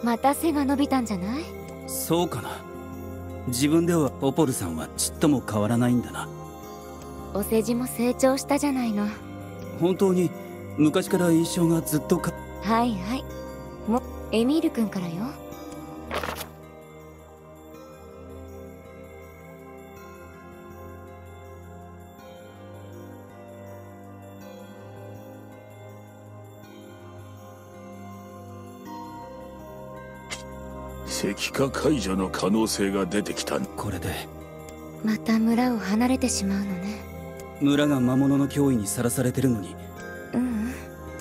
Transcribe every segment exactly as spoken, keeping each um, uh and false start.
また背が伸びたんじゃない？ そうかな。自分ではポポルさんはちっとも変わらないんだな。 お世辞も成長したじゃないの。 本当に昔から印象がずっとか。 はいはい。もエミール君からよ。 石化解除の可能性が出てきた。 これでまた村を離れてしまうのね。 村が魔物の脅威にさらされてるのに。 ううん。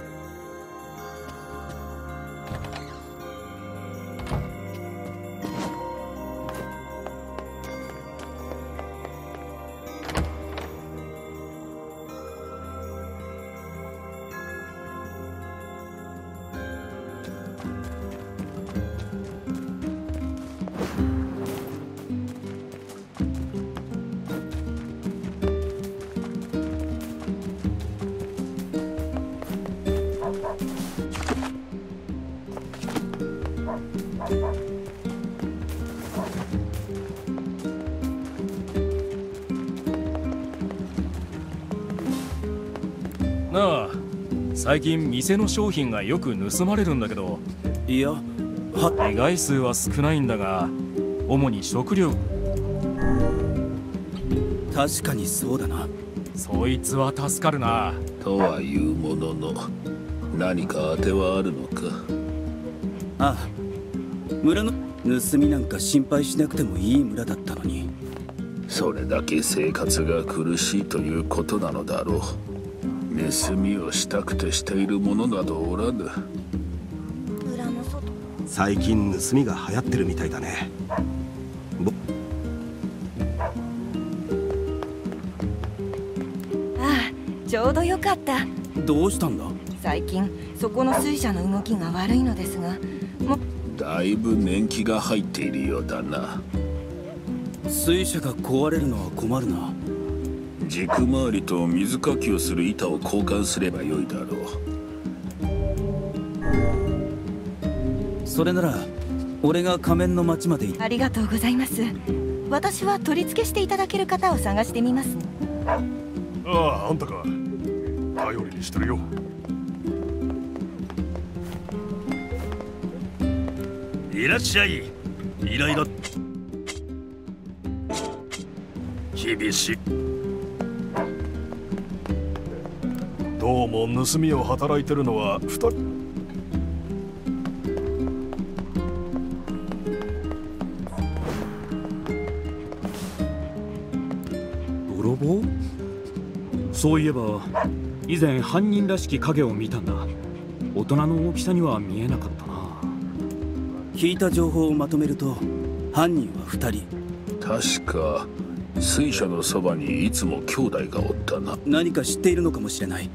なあ、最近店の商品がよく盗まれるんだけど。 いや、は被害数は少ないんだが、主に食料。 確かにそうだな。 そいつは助かるな。 とはいうものの、何か当てはあるのか。 ああ、村の盗みなんか心配しなくてもいい村だったのに。 それだけ生活が苦しいということなのだろう。盗みをしたくてしている者などおらぬ。 村の外。 最近盗みが流行ってるみたいだね。ぼああ、ちょうどよかった。 どうしたんだ？ 最近そこの水車の動きが悪いのですが、もだいぶ年季が入っているようだな。 水車が壊れるのは困るな。 軸回りと水かきをする板を交換すればよいだろう。それなら俺が仮面の町まで行って。 ありがとうございます。私は取り付けしていただける方を探してみます。 ああ、あんたか。頼りにしてるよ。 いらっしゃい。いろいろ厳しい。 どうも盗みを働いてるのは二人。 泥棒？そういえば以前犯人らしき影を見たんだ。大人の大きさには見えなかったな。 聞いた情報をまとめると犯人はふたり。 確か水車のそばにいつも兄弟がおったな。 何か知っているのかもしれない。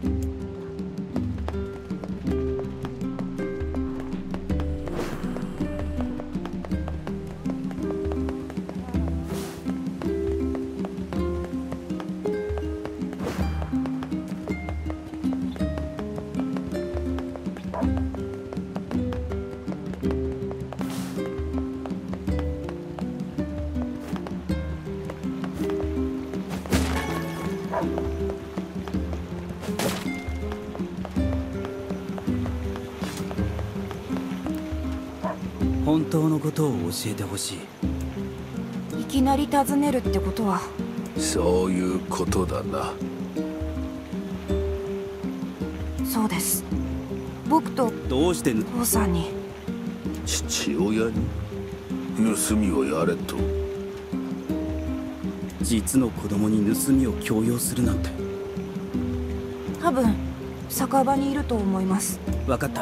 本当のことを教えてほしい。 いきなり尋ねるってことは。 そういうことだな。 そうです。僕とどうして父さんに。 父親に盗みをやれと。 実の子供に盗みを強要するなんて。 多分酒場にいると思います。 分かった。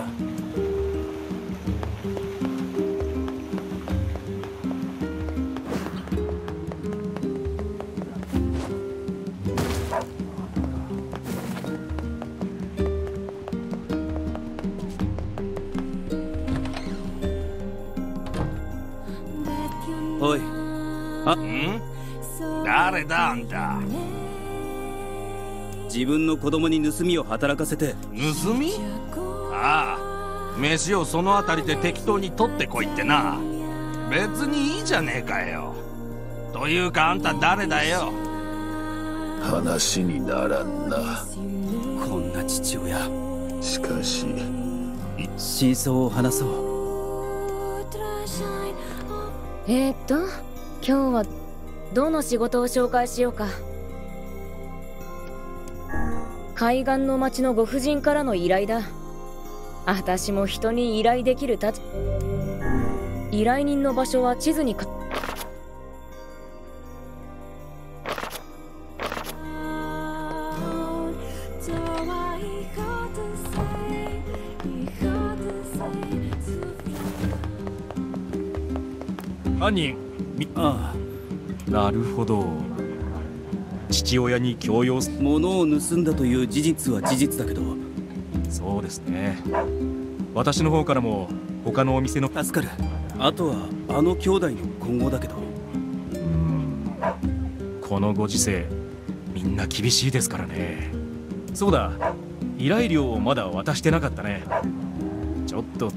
おい。あん？誰だあんた。 自分の子供に盗みを働かせて。 盗み？ああ、 飯をその辺りで適当に取ってこいってな。別にいいじゃねえかよ。というかあんた誰だよ。 話にならんな。 こんな父親。 しかし真相を話そう。 えー、っと今日はどの仕事を紹介しようか。海岸の町のご婦人からの依頼だ。私も人に依頼できる立場。依頼人の場所は地図にか犯人みああ、なるほど。父親に強要す物を盗んだという事実は事実だけど。 そうですね。私の方からも他のお店の助かる。あとはあの兄弟の今後だけど。 うーん、このご時世みんな厳しいですからね。そうだ、依頼料をまだ渡してなかったね。ちょっと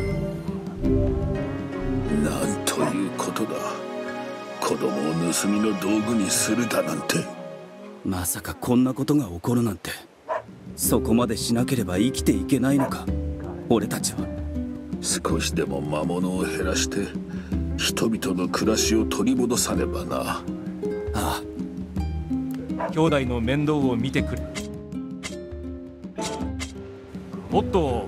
なんということだ。子供を盗みの道具にするだなんて。 まさかこんなことが起こるなんて。そこまでしなければ生きていけないのか、俺たちは。 少しでも魔物を減らして人々の暮らしを取り戻さねばな。 ああ、 兄弟の面倒を見てくれ。おっと、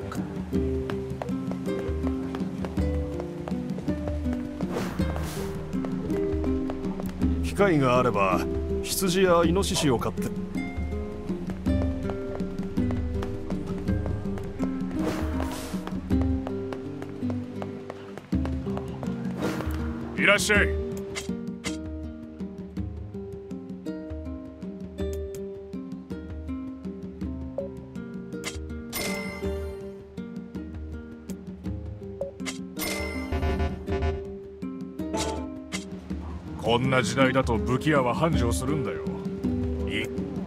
機会があれば羊やイノシシを飼って。いらっしゃい。こんな時代だと武器屋は繁盛するんだよ。い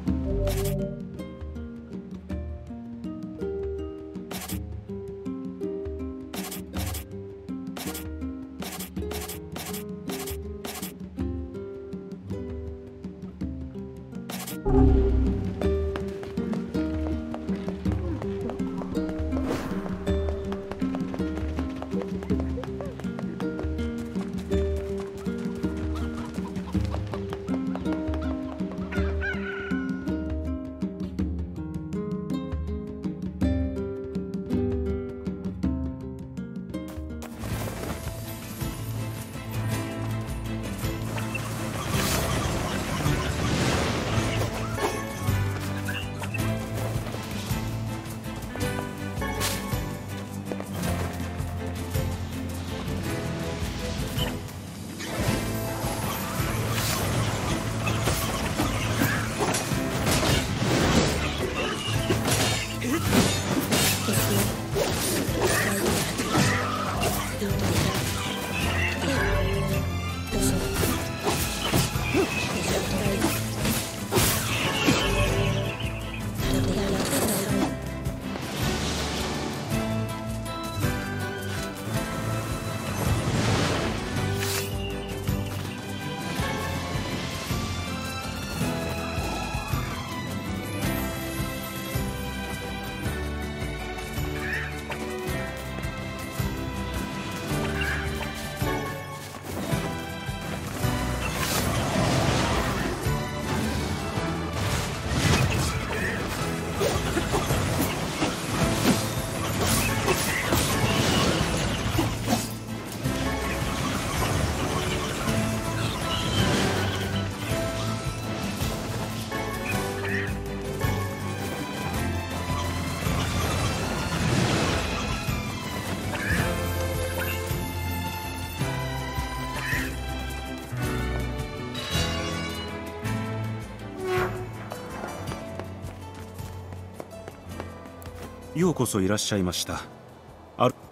ようこそいらっしゃいました。ある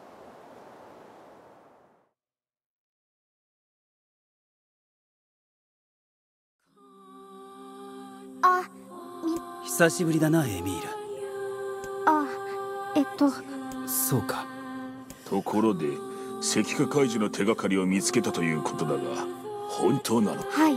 あ、 久しぶりだなエミール。 あ、えっとそうか。 ところで石化怪獣の手がかりを見つけたということだが、本当なの？ はい。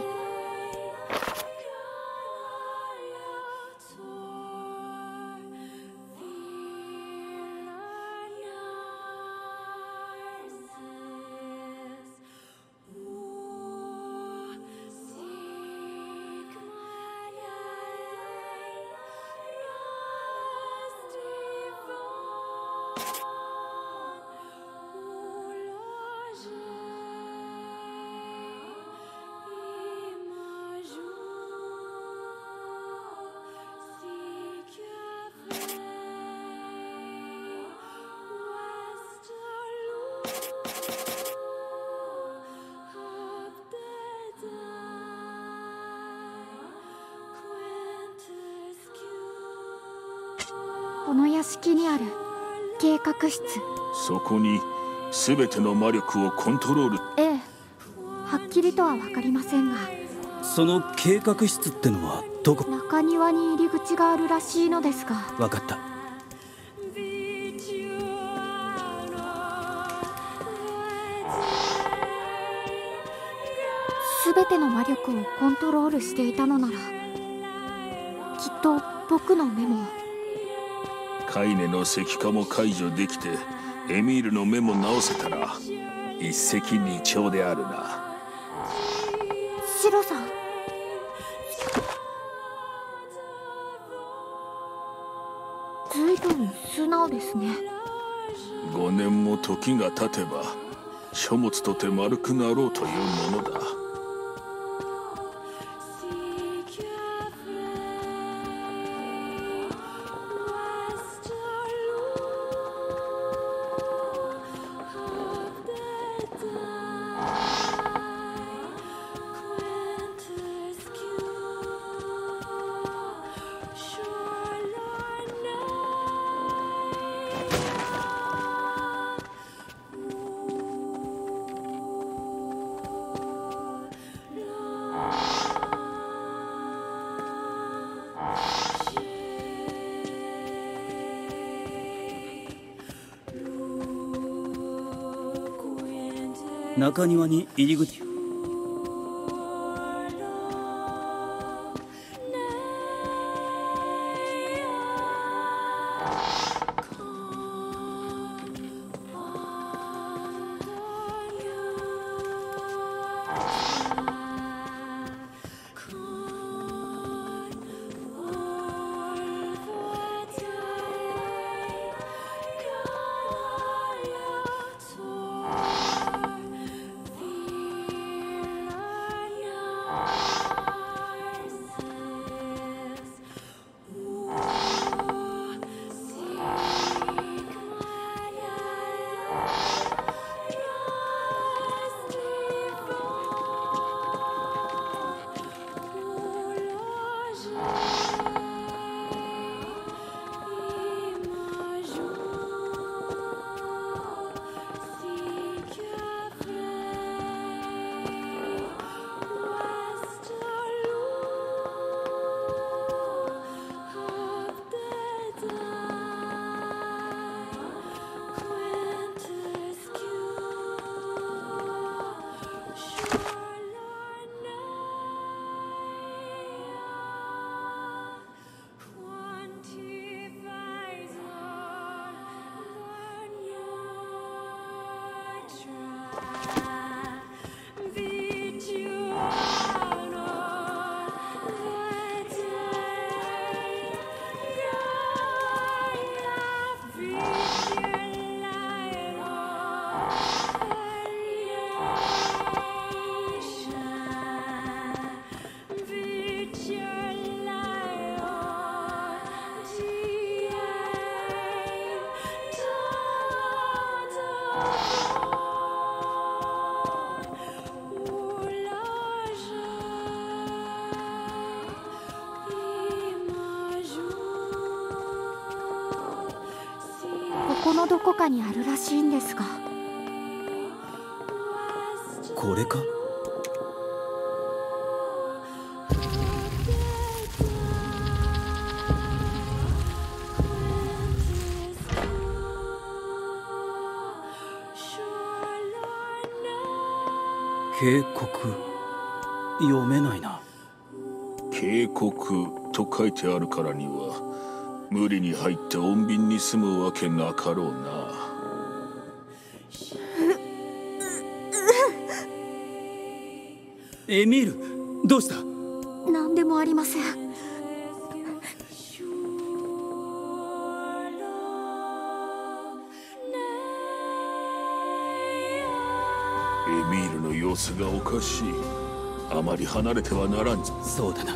この屋敷にある計画室。 そこに全ての魔力をコントロール。 ええ、はっきりとは分かりませんが。 その計画室ってのはどこ？ 中庭に入り口があるらしいのですが。 分かった。 全ての魔力をコントロールしていたのなら、きっと僕の目も。 カイネの石化も解除できて、エミールの目も直せたら一石二鳥であるな。 シロさん、ずいぶん素直ですね。 ごねんも時が経てば書物とて丸くなろうというものだ。 中庭に入り口。 このどこかにあるらしいんですが。 これか？ 警告読めないな。 警告と書いてあるからには無理に入って穏便に済むわけなかろうな。 エミール、どうした？ 何でもありません。 エミールの様子がおかしい。あまり離れてはならんぞ。 そうだな。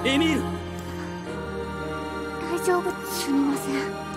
エミール。 大丈夫。すみません。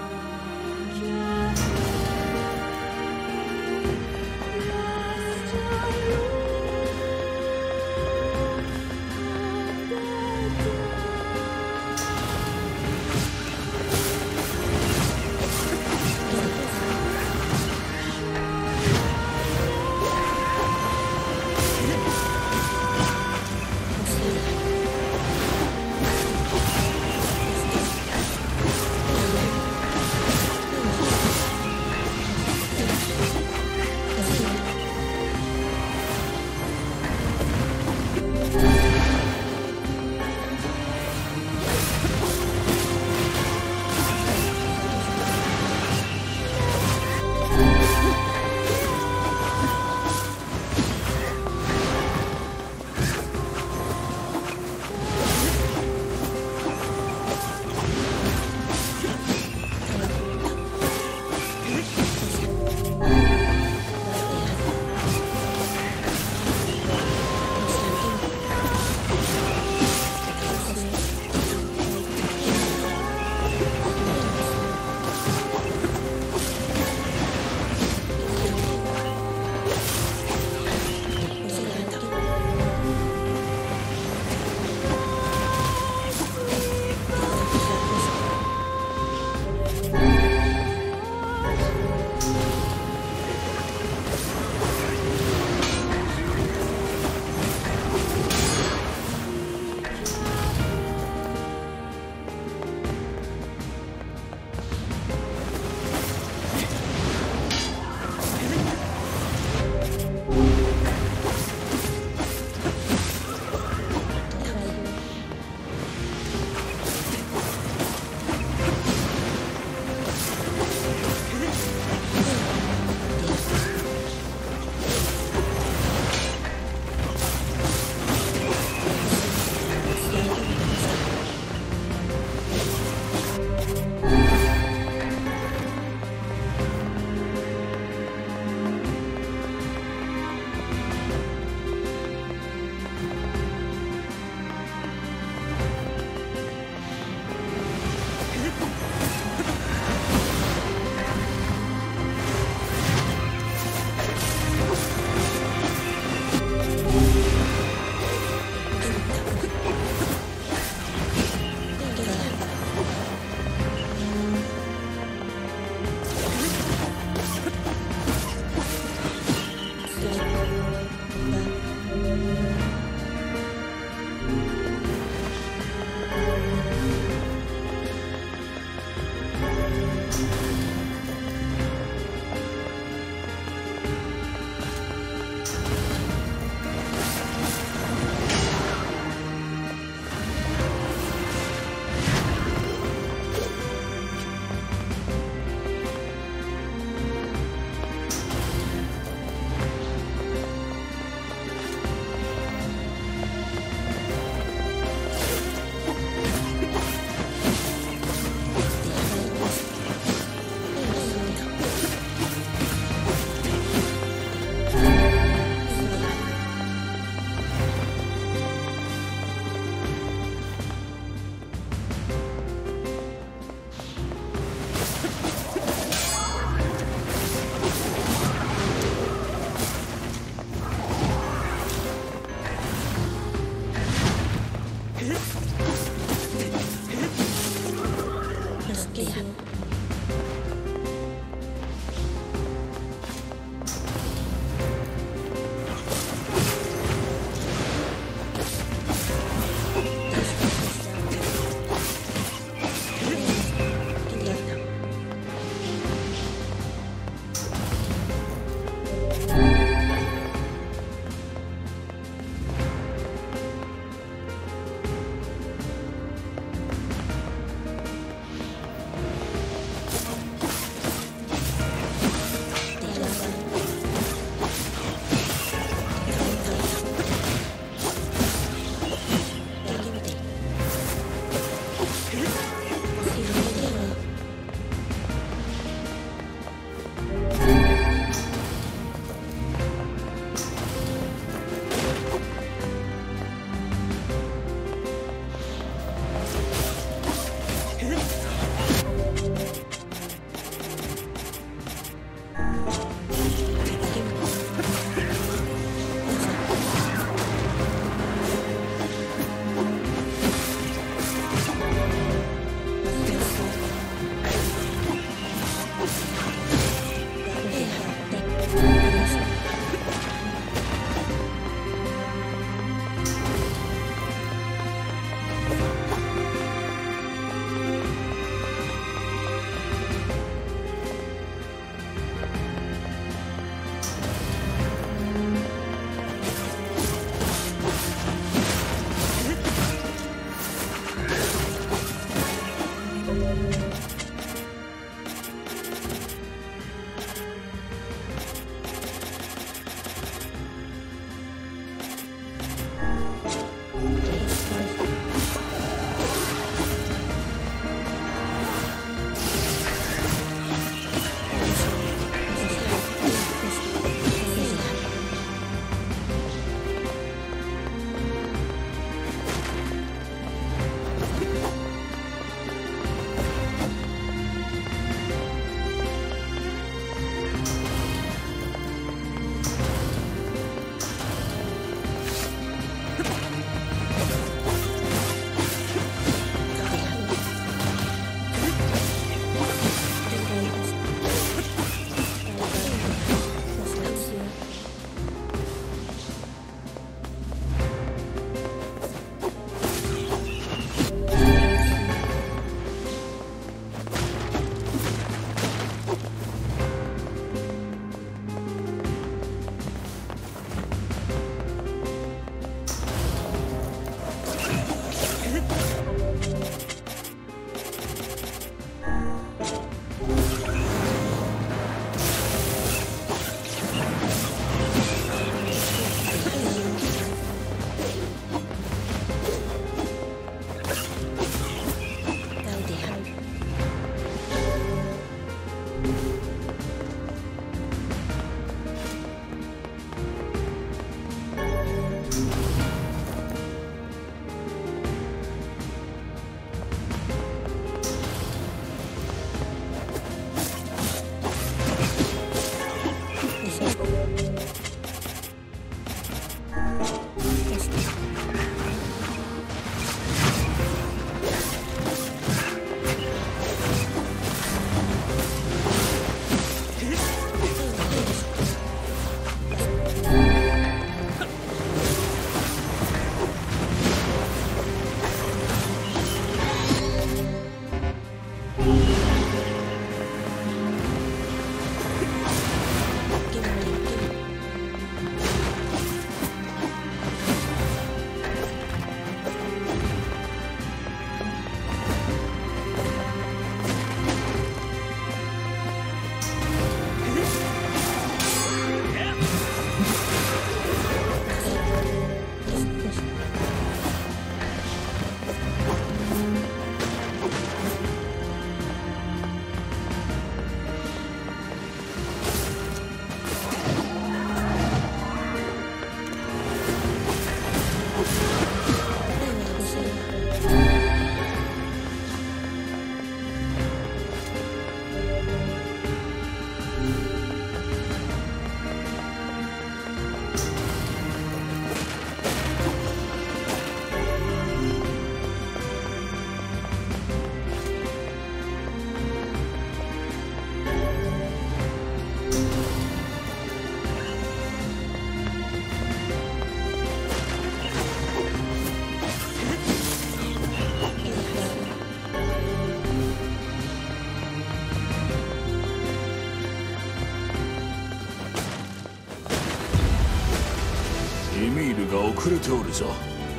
エミールが遅れておるぞ。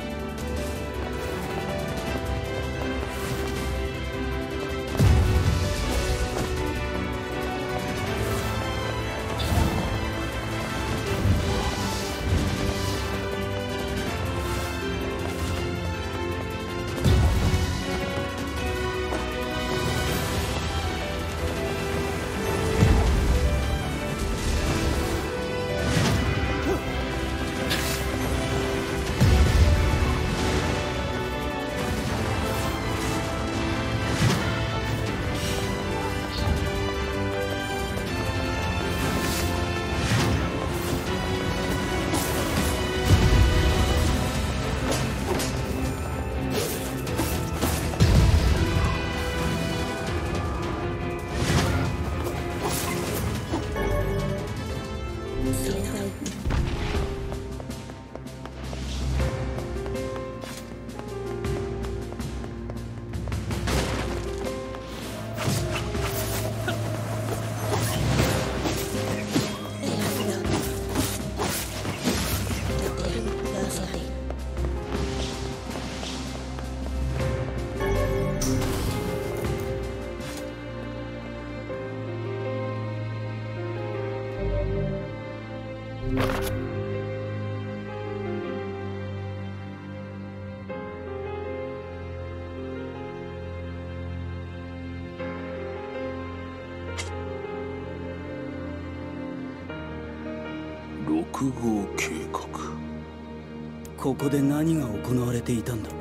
ろく号計画。 ここで何が行われていたんだ。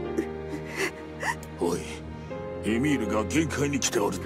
おい、エミールが限界に来ておる。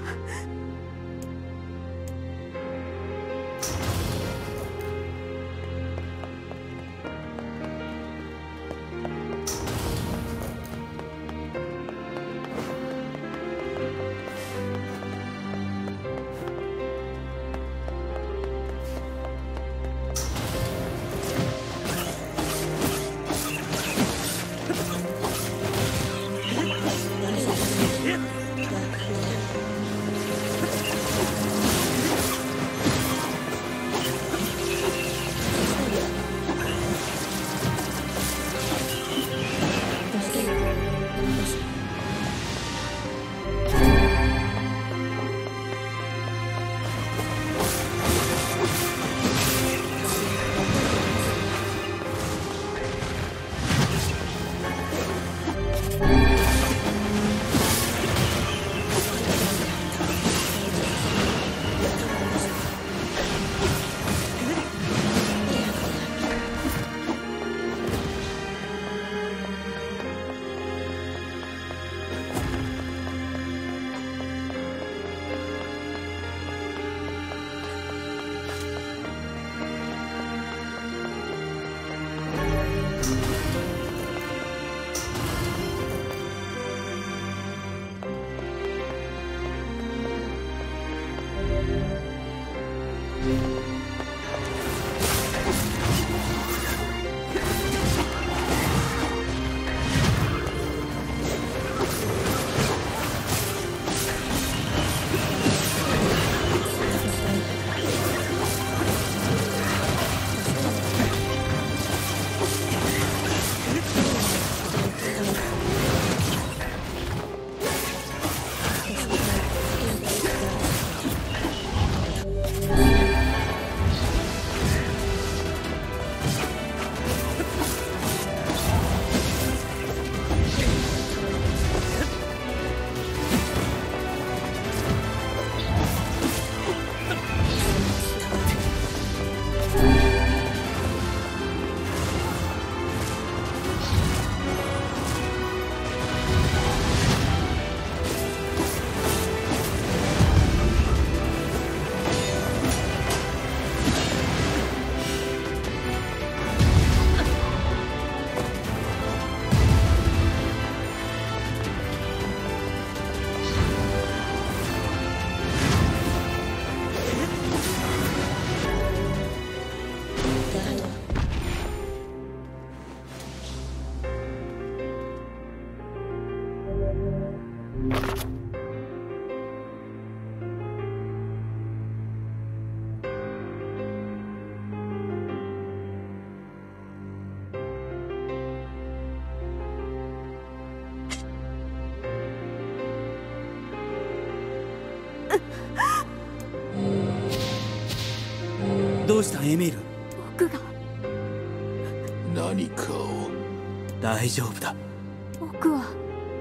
どうしたエミール？ 僕が。 何かを。 大丈夫だ。 僕は。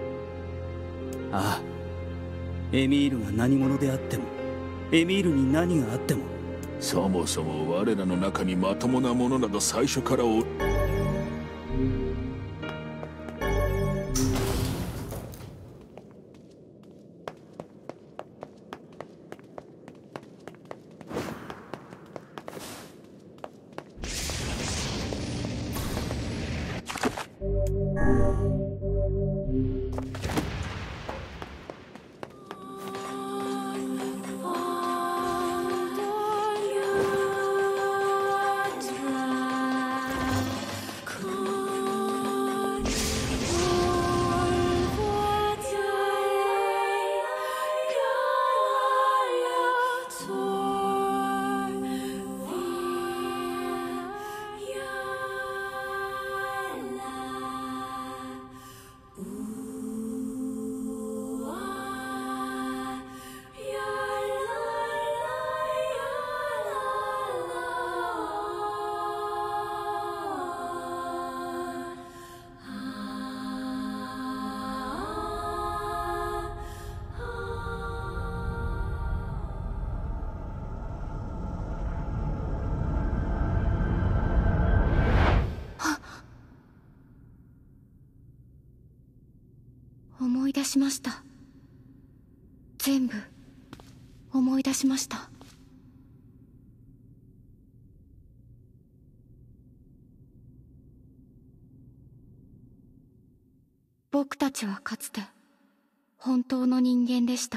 ああ、エミールが何者であっても、エミールに何があっても、 そもそも我らの中にまともなものなど最初からお思い出しました。全部思い出しました。僕たちはかつて本当の人間でした。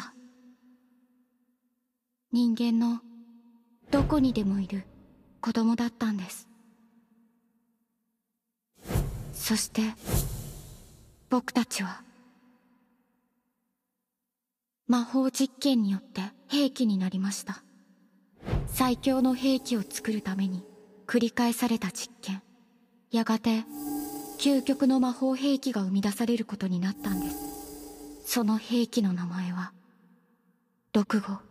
人間のどこにでもいる子供だったんです。そして僕たちは魔法実験によって兵器になりました。最強の兵器を作るために繰り返された実験。やがて究極の魔法兵器が生み出されることになったんです。その兵器の名前は六号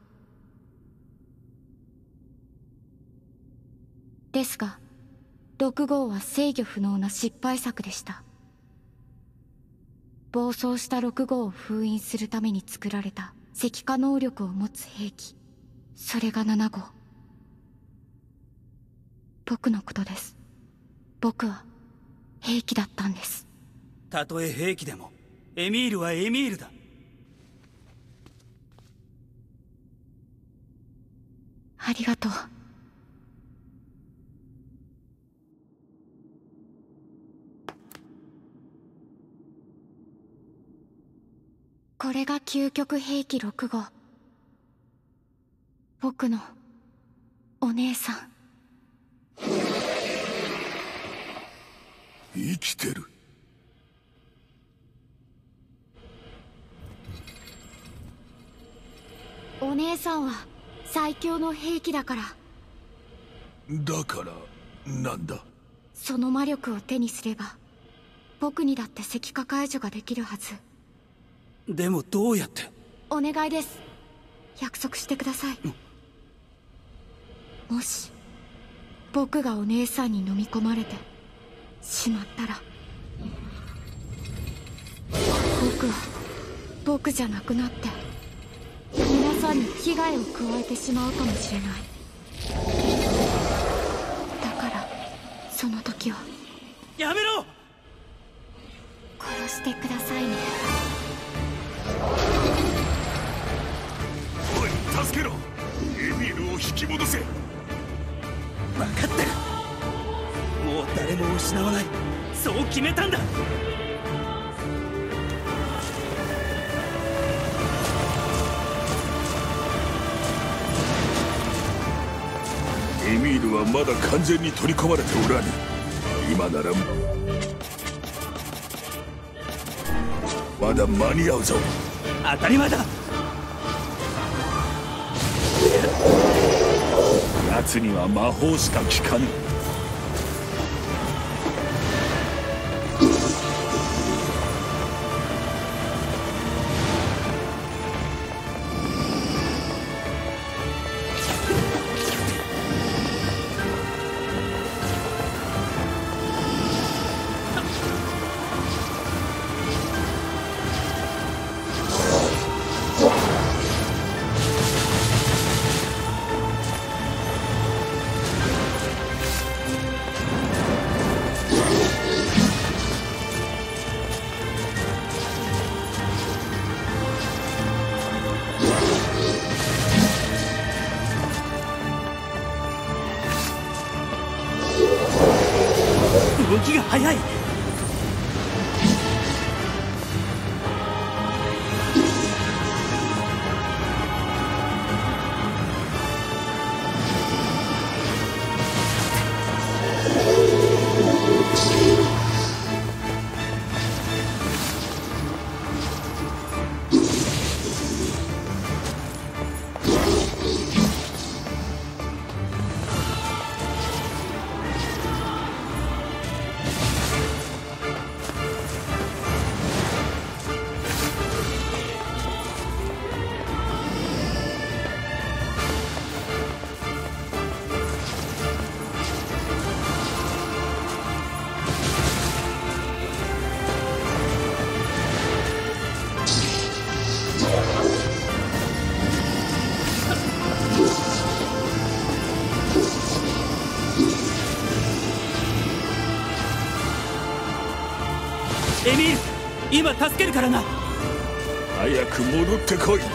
ですが、六号は制御不能な失敗作でした。暴走した六号を封印するために作られた石化能力を持つ兵器、それが七号。僕のことです。僕は兵器だったんです。 たとえ兵器でもエミールはエミールだ。 ありがとう。これが究極兵器六号。僕のお姉さん。 生きてる。 お姉さんは最強の兵器だから。 だからなんだ。 その魔力を手にすれば僕にだって石化解除ができるはず。 でもどうやって？ お願いです。約束してください。もし僕がお姉さんに飲み込まれてしまったら、僕は僕じゃなくなって皆さんに危害を加えてしまうかもしれない。だからその時はやめろ。 殺してくださいね。 おい、助けろ。エミールを引き戻せ。 分かってる。もう誰も失わない、そう決めたんだ。 エミールはまだ完全に取り込まれておらぬ。今ならまだ間に合うぞ。 当たり前だ。 奴には魔法しか効かぬ。 動きが速い。エミール、今助けるからな。 早く戻ってこい。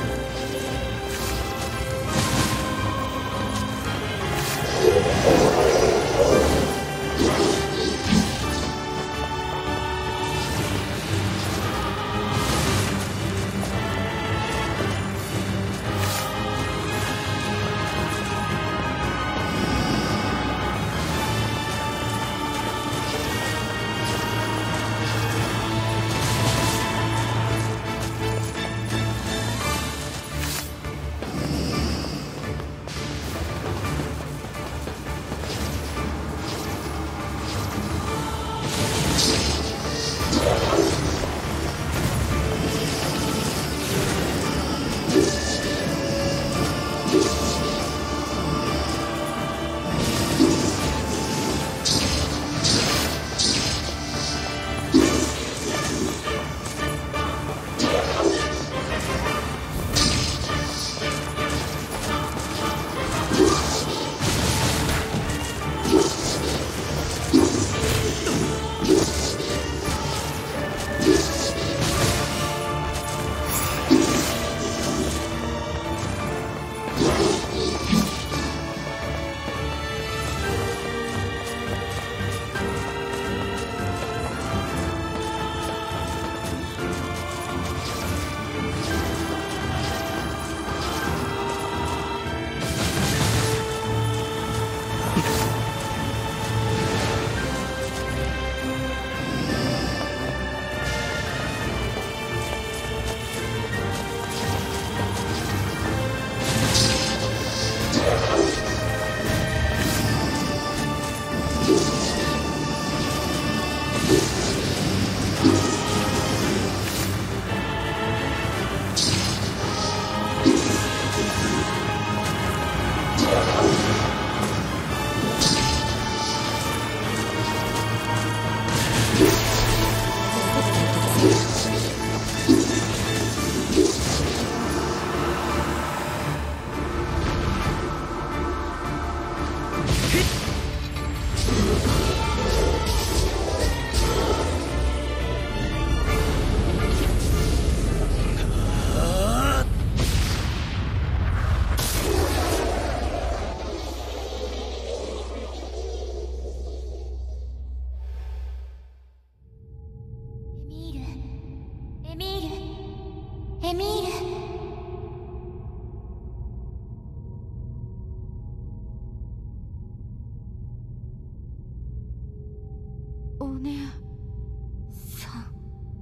お姉さん。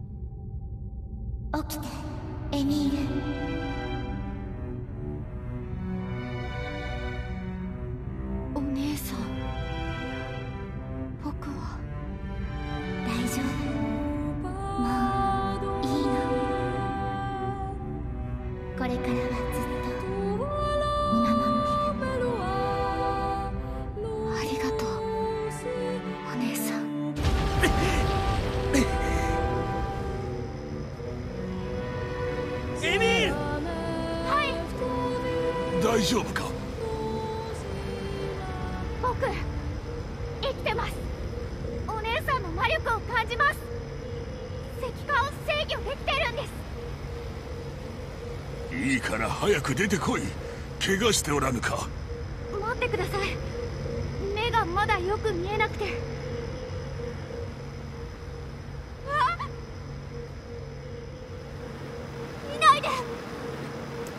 起きて、エミール。お姉さん、僕は大丈夫。もういいの。これからはずっと見守ってる。ありがとう、お姉さん。 エミール。 はい。 大丈夫か。 僕生きてます。お姉さんの魔力を感じます。石化を制御できてるんです。 いいから早く出てこい。怪我しておらぬか。 待ってください。目がまだよく見えなくて。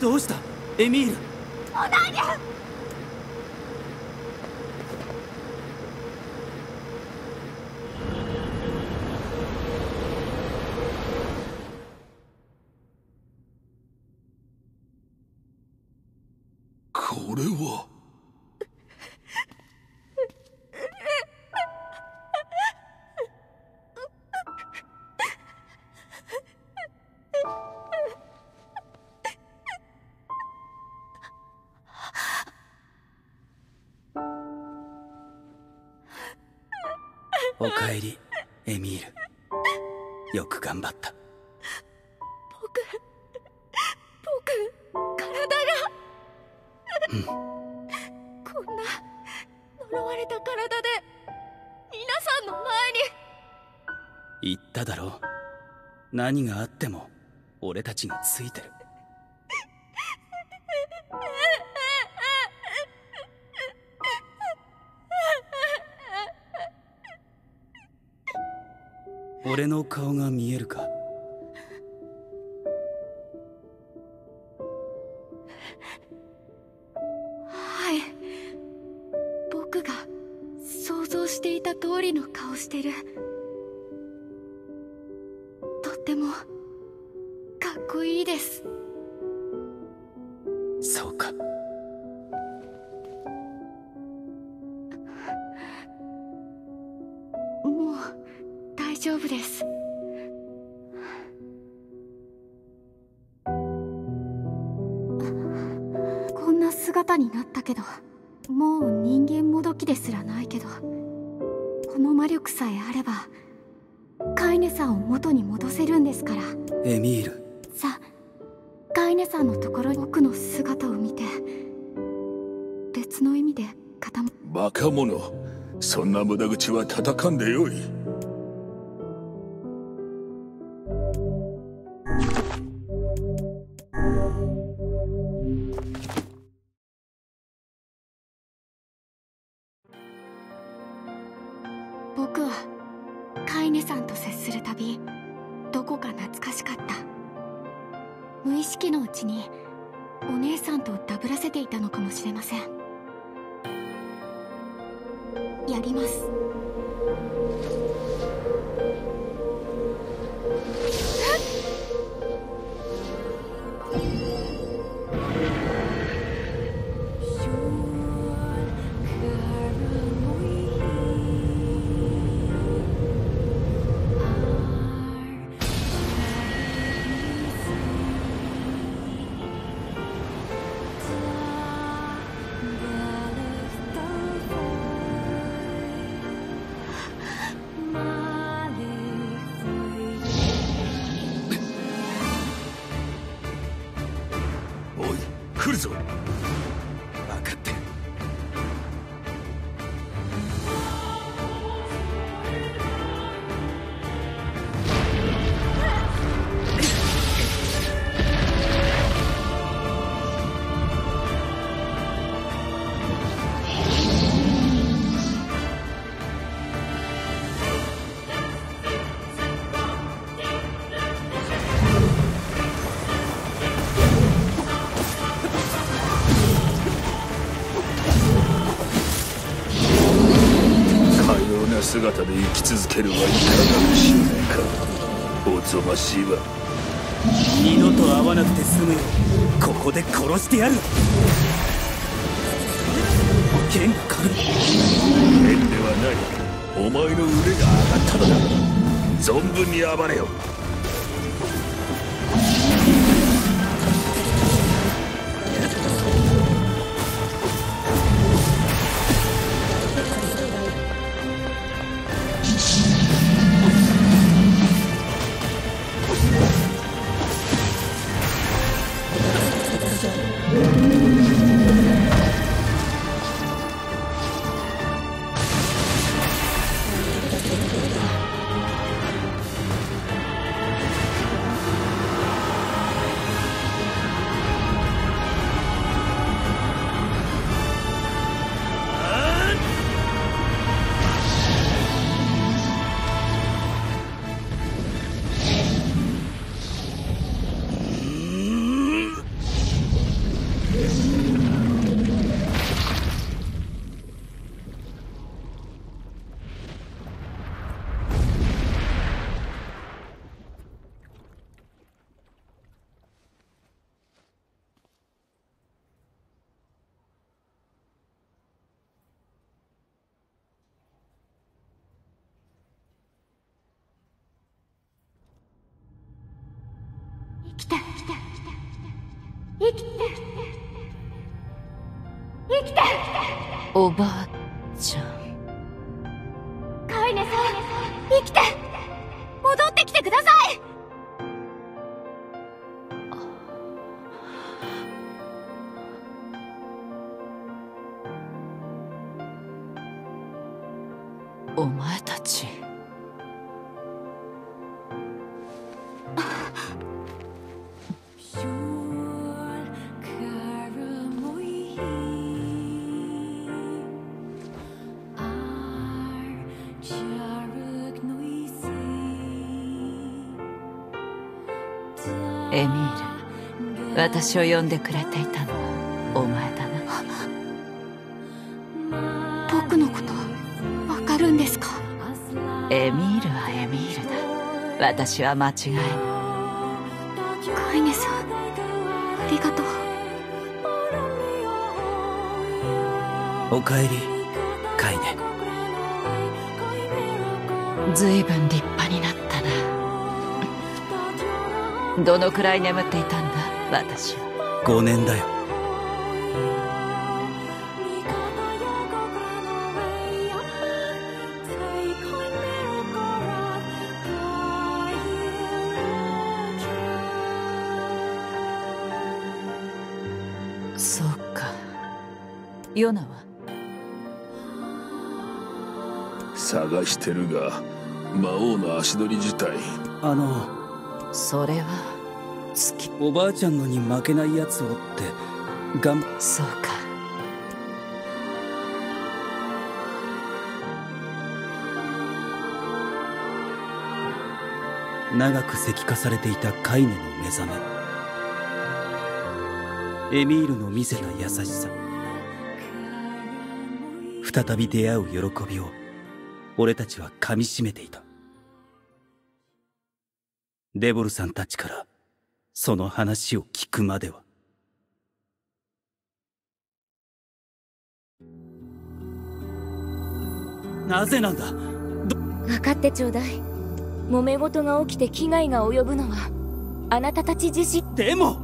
どうしたエミール。 オナーニャ。 これはおかえりエミール。よく頑張った。 僕僕体が、 うん、 こんな呪われた体で皆さんの前に。言っただろう。何があっても俺たちがついてる。俺の顔が見えるか？ はい。僕が想像していた通りの顔してる。とってもかっこいいです。 そうか。 もう大丈夫です。こんな姿になったけど、もう人間もどきですらないけど、この魔力さえあればカイネさんを元に戻せるんですから。 エミール。 さあ、カイネさんのところに僕の姿を見て、別の意味で傾く。 バカ者、そんな無駄口は叩かんでよい。 僕はカイネさんと接するたび、どこか懐かしかった。無意識のうちにお姉さんとダブらせていたのかもしれません。やります。 来るぞ。 分かってる。 姿で生き続けるはいかがでしょうか。おぞましいわ。 二度と会わなくて済むよ。ここで殺してやる。剣がかかる。 剣ではない。お前の腕が上がったのだ。存分に暴れよ。 きて生きて生きて。 おばあちゃん。 カイネさん、生きて戻ってきてください。 お前たち。エミール、私を呼んでくれていたのはお前だな。僕のことわかるんですか？ エミールはエミールだ。私は間違いない。 カイネさん、ありがとう。おかえり、カイネ。 ずいぶん立派になったな。どのくらい眠っていたんだ、私は。 ごねんだよ。 そうか。ヨナは？ 探してるが、魔王の足取り自体。 あのそれは好き。 おばあちゃんのに負けないやつをってがん。 そうか。 長く石化されていたカイネの目覚め、エミールの見せた優しさ、再び出会う喜びを俺たちは噛みしめていた。デボルさんたちからその話を聞くまでは。なぜなんだ。 分かってちょうだい。揉め事が起きて危害が及ぶのはあなたたち自身。 でも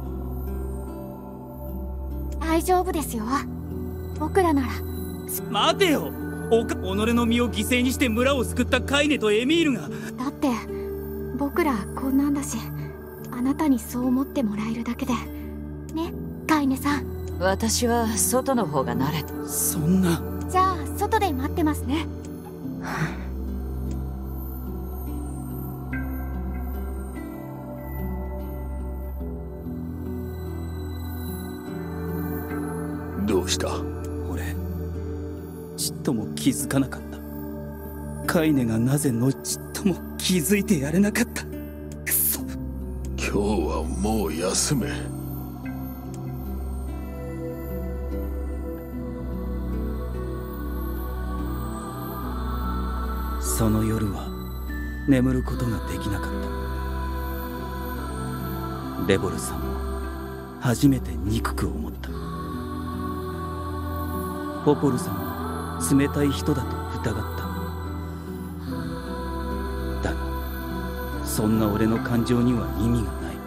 大丈夫ですよ。僕らなら。 待てよ。おか己の身を犠牲にして村を救ったカイネとエミールが。 だって僕らこんなんだし、あなたにそう思ってもらえるだけでね、カイネさん。 私は外の方が慣れた。 そんな。 じゃあ外で待ってますね。 どうした？ 俺ちっとも気づかなかった。カイネがなぜのちっとも気づいてやれなかった。くそ。 今日はもう休め。 その夜は眠ることができなかった。デボルさんを初めて憎く思った。ポポルさんも冷たい人だと疑った。だがそんな俺の感情には意味がない。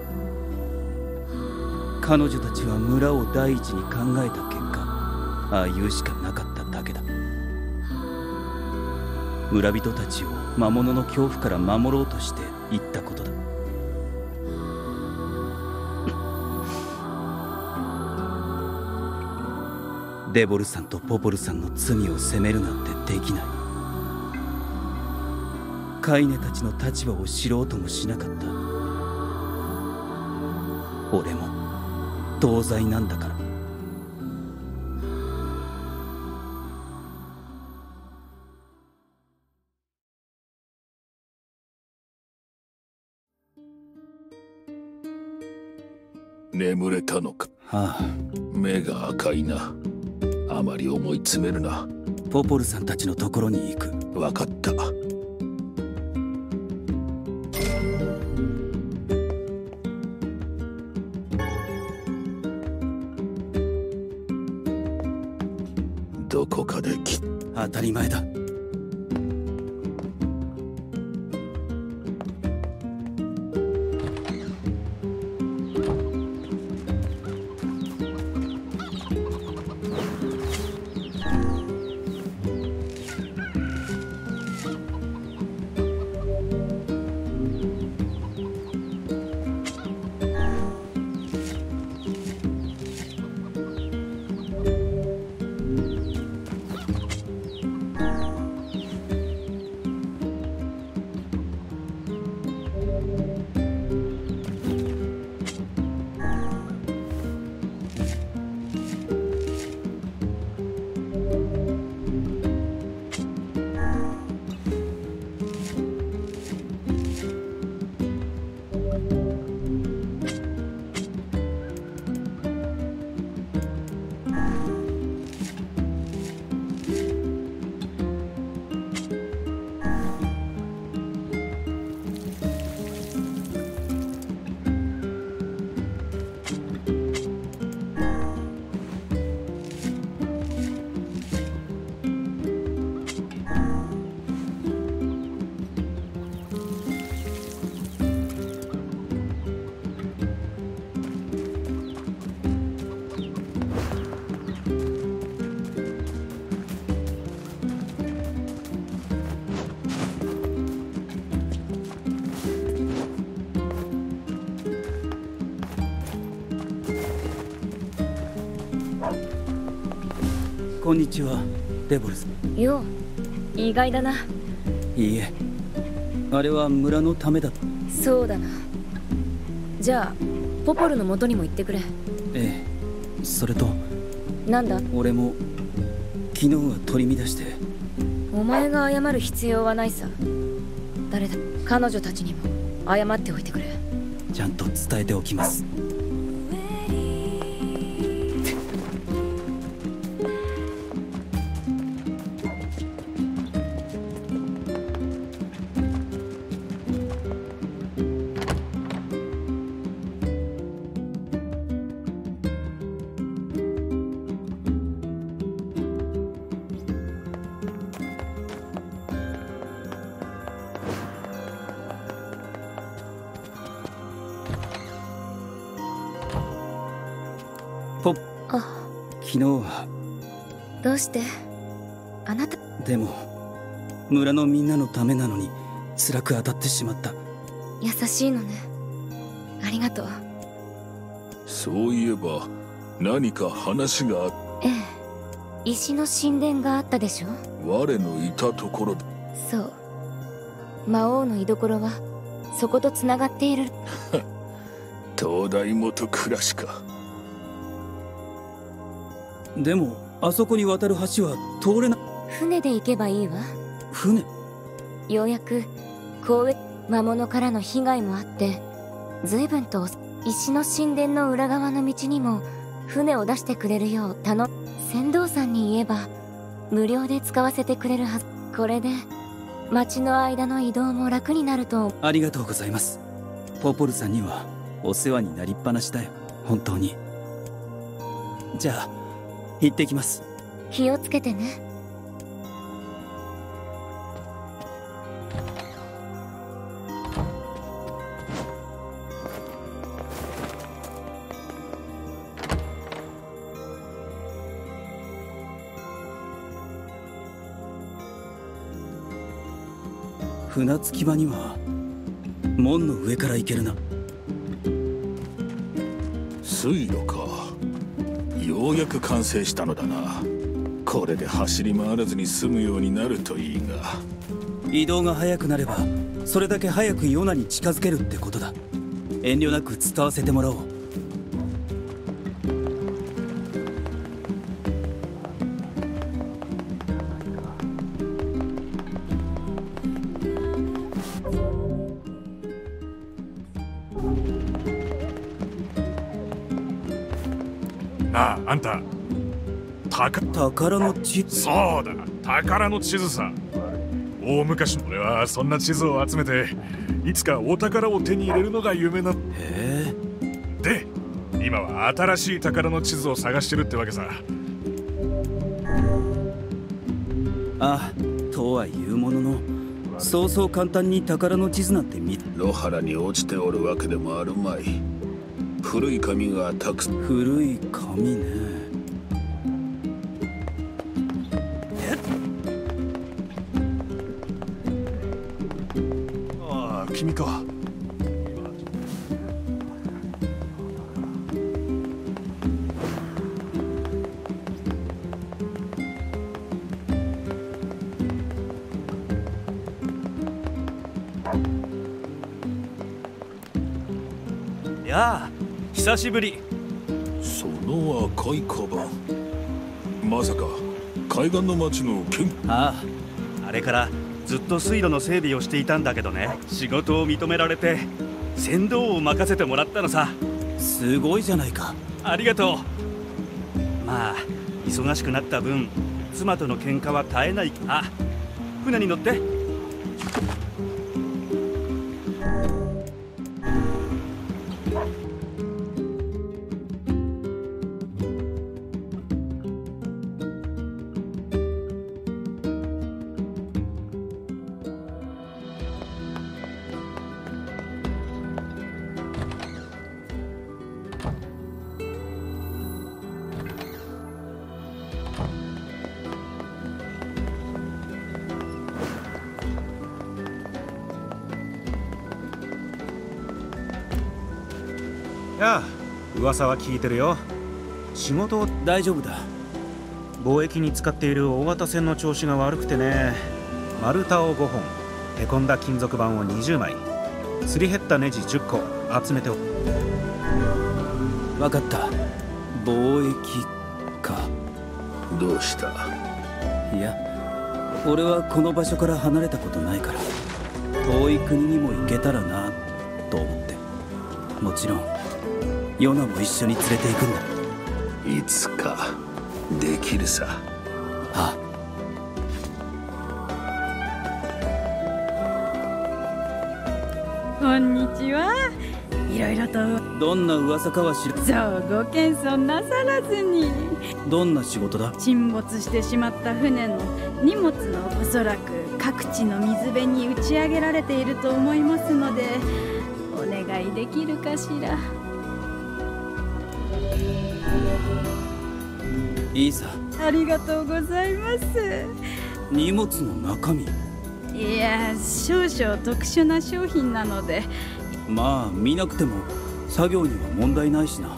彼女たちは村を第一に考えた結果、ああいうしかなかっただけだ。村人たちを魔物の恐怖から守ろうとして言ったことだ。デボルさんとポポルさんの罪を責めるなんてできない。カイネたちの立場を知ろうともしなかった。俺も同罪なんだから。 眠れたのか。 はあ、 目が赤いな。あまり思い詰めるな。 ポポルさんたちのところに行く。 分かった。どこかでき当たり前だ。 こんにちは、デボルス。 よう、意外だな。 いいえ、あれは村のためだ。 そうだな。じゃあポポルの元にも行ってくれ。 ええ、それとなんだ。 俺も昨日は取り乱して。 お前が謝る必要はないさ。誰だ、彼女たちにも謝っておいてくれ。 ちゃんと伝えておきます。ポッ、 あ、 昨日は。 どうして？あなた。 でも村のみんなのためなのに辛く当たってしまった。 優しいのね。ありがとう。 そういえば何か話があっ。 ええ、石の神殿があったでしょ。 我のいたところだ。 そう、魔王の居所はそことつながっている。 東大元暮らしか。 でもあそこに渡る橋は通れない。 船で行けばいいわ。 船？ ようやくこう魔物からの被害もあって随分と石の神殿の裏側の道にも船を出してくれるよう頼ん。船頭さんに言えば無料で使わせてくれるはず。これで町の間の移動も楽になると。 ありがとうございます。ポポルさんにはお世話になりっぱなしだよ、本当に。じゃあ行ってきます。 気をつけてね。 船着き場には門の上から行けるな。 水路か。ようやく完成したのだな。これで走り回らずに済むようになるといいが。 移動が早くなればそれだけ早くヨナに近づけるってことだ。遠慮なく伝わせてもらおう。 なあ、あんた。たか宝の地。 そうだ、宝の地図さ。大昔の俺はそんな地図を集めていつかお宝を手に入れるのが夢な。へえ。 で今は新しい宝の地図を探してるってわけさ。 ああ、とはいうもののそうそう簡単に宝の地図なんて見。 野原に落ちておるわけでもあるまい。古い紙がたくさん。 古い紙ね。 ああ、君か。 やあ、久しぶり。 その赤いカバン、まさか海岸の町の剣。 ああ、あれからずっと水路の整備をしていたんだけどね、仕事を認められて船頭を任せてもらったのさ。 すごいじゃないか。 ありがとう。まあ忙しくなった分妻との喧嘩は絶えない。あ、船に乗って。 やあ、噂は聞いてるよ。仕事。 大丈夫だ。 貿易に使っている大型船の調子が悪くてね。丸太をごほん、へこんだ金属板をにじゅうまい、すり減ったネジじゅっこ集めておく。 分かった。貿易か。 どうした？ いや、俺はこの場所から離れたことないから、遠い国にも行けたらなと思って。もちろんヨナも一緒に連れて行くんだ。 いつかできるさ。 ああ。 こんにちは。いろいろとどんな噂かは知る。 そうご謙遜なさらずに。 どんな仕事だ？ 沈没してしまった船の荷物のおそらく各地の水辺に打ち上げられていると思いますので、お願いできるかしら。 いいさ。 ありがとうございます。 荷物の中身？ いや、少々特殊な商品なので。 まあ見なくても作業には問題ないしな。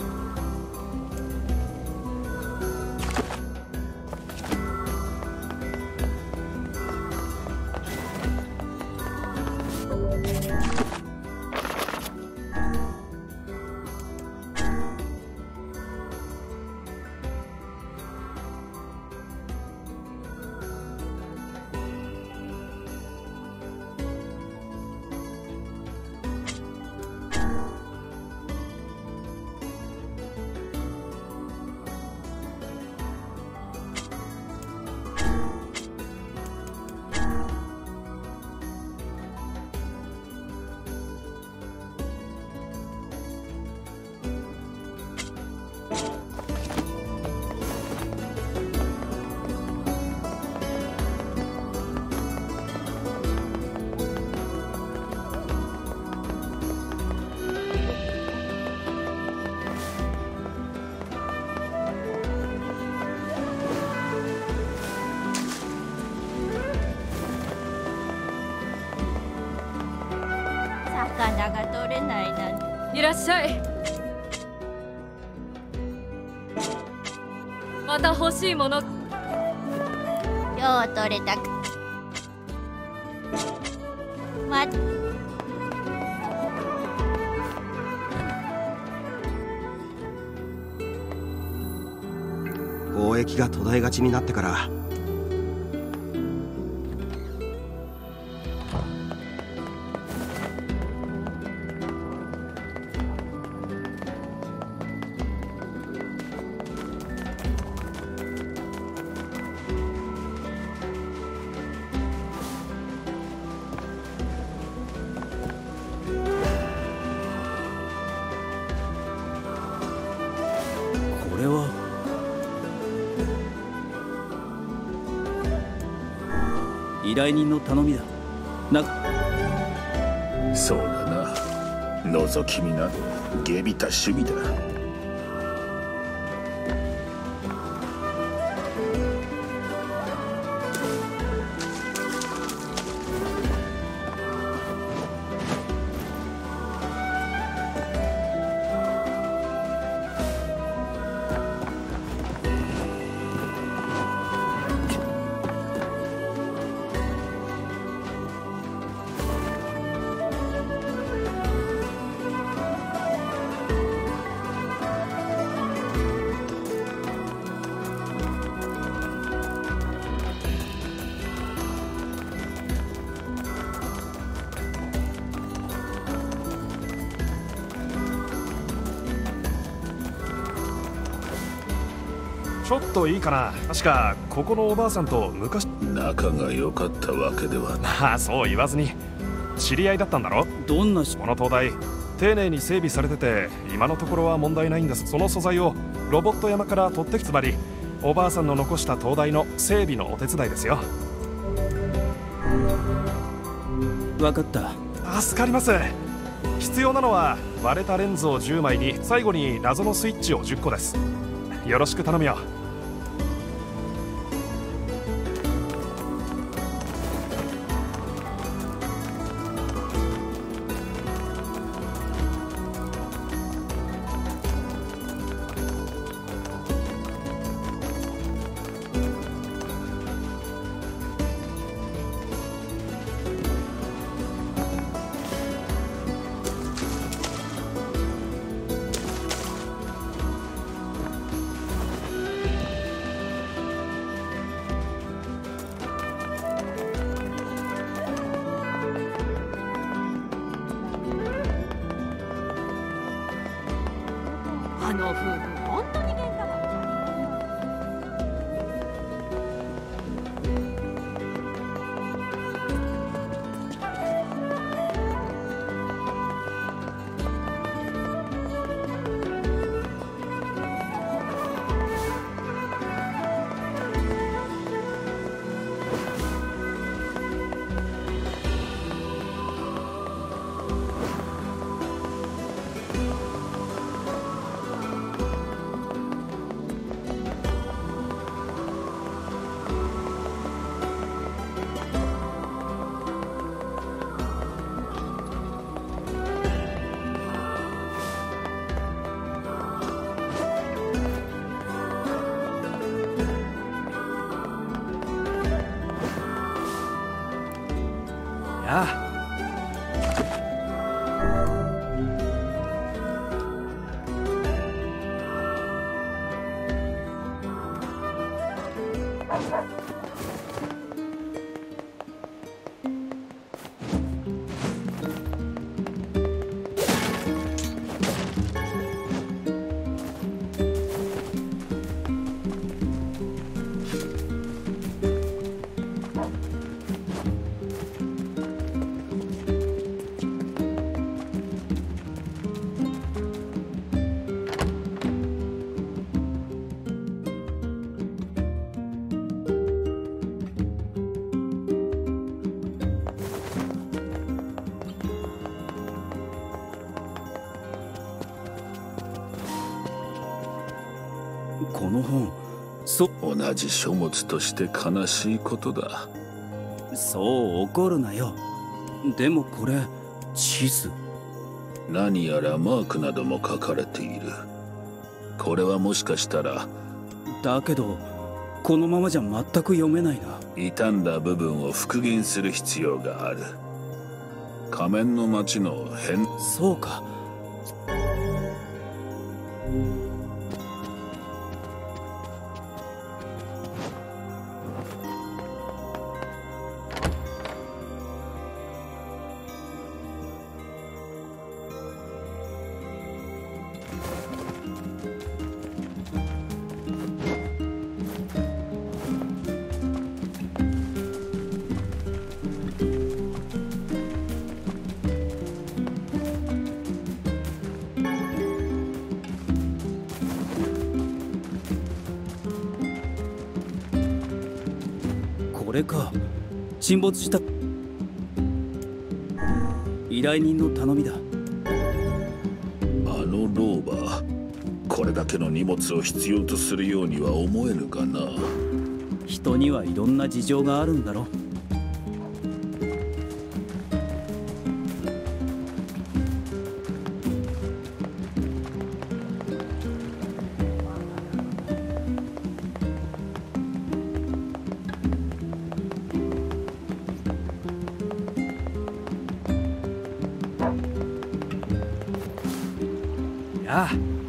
魚が取れないなんて。 いらっしゃい。また欲しいもの。 今日取れたく。ま貿易が途絶えがちになってから、 これは依頼人の頼みだな。 そうだな。覗き見など下びた趣味だ。 ちょっといいかな。確かここのおばあさんと昔仲が良かったわけではない。 ああ、そう言わずに知り合いだったんだろ。 どんなこの灯台丁寧に整備されてて今のところは問題ないんです。その素材をロボット山から取ってきつまりおばあさんの残した灯台の整備のお手伝いですよ。 分かった。 助かります。必要なのは割れたレンズをじゅうまいに最後に謎のスイッチをじゅっこです。よろしく頼むよ。 あの夫婦本当に喧嘩ばっかやあ。この本、そ同じ書物として悲しいことだ。 そう怒るなよ。でもこれ地図。 何やらマークなども書かれている。これはもしかしたら。 だけどこのままじゃ全く読めないな。 傷んだ部分を復元する必要がある。仮面の町の変。 そうか。これか。沈没した依頼人の頼みだ。 あの老婆、これだけの荷物を必要とするようには思えぬかな。 人にはいろんな事情があるんだろ。ああ。